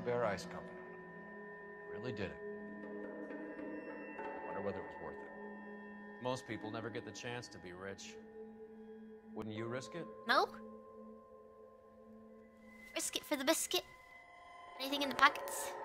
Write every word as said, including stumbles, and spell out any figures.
Bear Ice Company. Really did it. Wonder whether it was worth it. Most people never get the chance to be rich. Wouldn't you risk it? No. Risk it for the biscuit. Anything in the packets?